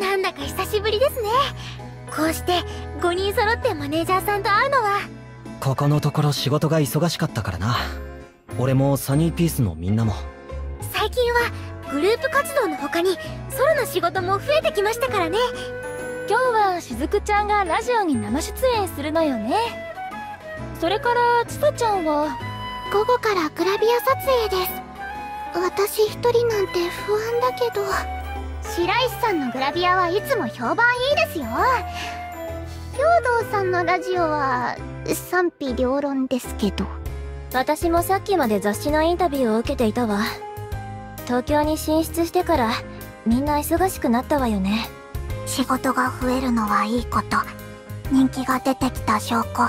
なんだか久しぶりですね。こうして5人揃ってマネージャーさんと会うのは。 ここのところ仕事が忙しかったからな。俺もサニーピースのみんなも。 最近はグループ活動の他にソロの仕事も増えてきましたからね。 今日はしずくちゃんがラジオに生出演するのよね。それからちさちゃんは午後からグラビア撮影です。私一人なんて不安だけど。白石さんのグラビアはいつも評判いいですよ。兵藤さんのラジオは賛否両論ですけど。 私もさっきまで雑誌のインタビューを受けていたわ。東京に進出してからみんな忙しくなったわよね。 仕事が増えるのはいいこと。人気が出てきた証拠。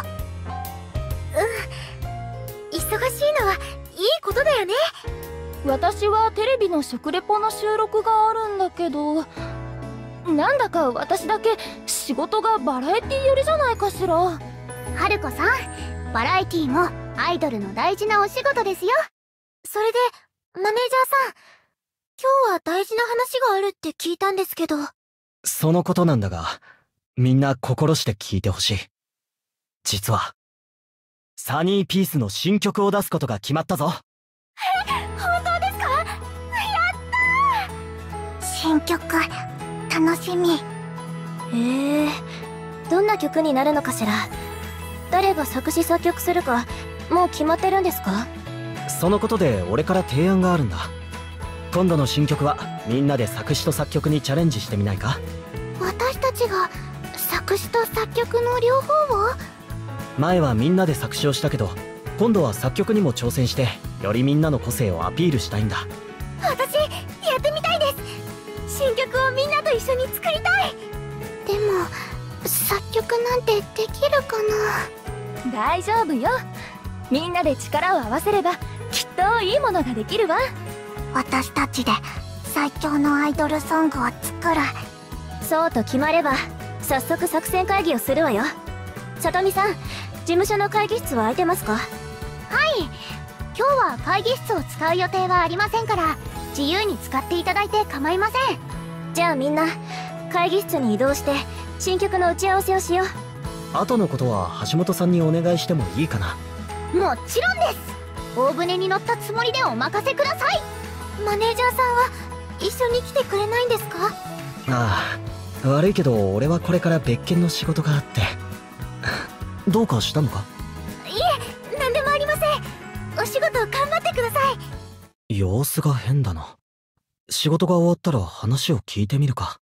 忙しいのはいいことだよね。 私はテレビの食レポの収録があるんだけど、なんだか私だけ仕事がバラエティ寄りじゃないかしら。 春子さん、バラエティもアイドルの大事なお仕事ですよ。それでマネージャーさん、今日は大事な話があるって聞いたんですけど。 そのことなんだが、みんな心して聞いてほしい。実はサニーピースの新曲を出すことが決まったぞ。 本当ですか？やったー！新曲楽しみ。 どんな曲になるのかしら。誰が作詞作曲するかもう決まってるんですか？ そのことで俺から提案があるんだ。今度の新曲はみんなで作詞と作曲にチャレンジしてみないか？ 私たちが作詞と作曲の両方を？ 前はみんなで作詞をしたけど、今度は作曲にも挑戦してよりみんなの個性をアピールしたいんだ。 私やってみたいです。新曲をみんなと一緒に作りたい。でも作曲なんてできるかな？ 大丈夫よ。みんなで力を合わせればきっといいものができるわ。 私たちで最強のアイドルソングを作る。 そうと決まれば早速作戦会議をするわよ。さとみさん、事務所の会議室は空いてますか？ はい、今日は会議室を使う予定はありませんから、自由に使っていただいて構いません。 じゃあみんな会議室に移動して新曲の打ち合わせをしよう。 後のことは橋本さんにお願いしてもいいかな？ もちろんです。大船に乗ったつもりでお任せください。マネージャーさんは一緒に来てくれないんですか？ ああ、悪いけど俺はこれから別件の仕事があって。どうかしたのか？ いえ、何でもありません。お仕事頑張ってください。 様子が変だな。仕事が終わったら話を聞いてみるか。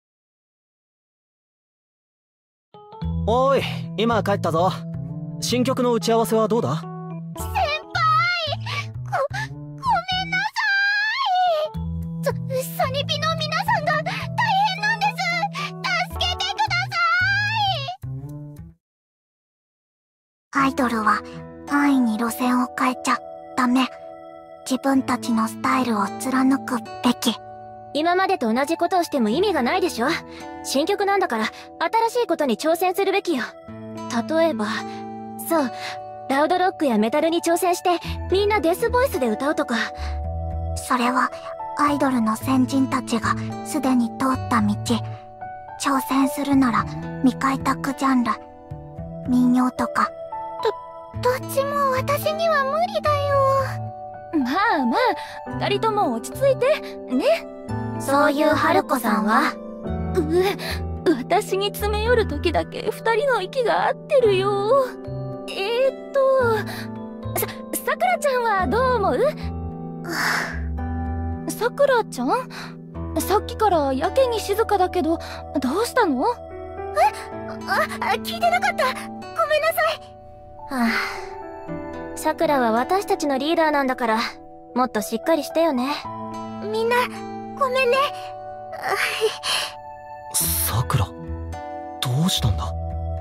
おい、今帰ったぞ。新曲の打ち合わせはどうだ？ 先輩、ごめんなさい。サニピの皆さんが大変なんです。助けてください。アイドルは安易に路線を変えちゃダメ。自分たちのスタイルを貫くべき。 今までと同じことをしても意味がないでしょ。新曲なんだから新しいことに挑戦するべきよ。例えば、そう、ラウドロックやメタルに挑戦してみんなデスボイスで歌うとか。 それはアイドルの先人たちがすでに通った道。挑戦するなら未開拓ジャンル、民謡とか。どっちも私には無理だよ。 まあまあ、二人とも落ち着いてね。 そういう春子さんは？ 私に詰め寄る時だけ二人の息が合ってるよ。さくらちゃんはどう思う？さくらちゃん？さっきからやけに静かだけど、どうしたの？ 聞いてなかった。ごめんなさい。 さくらは私たちのリーダーなんだから、もっとしっかりしてよね。 みんな、ごめんね。 さくら、どうしたんだ？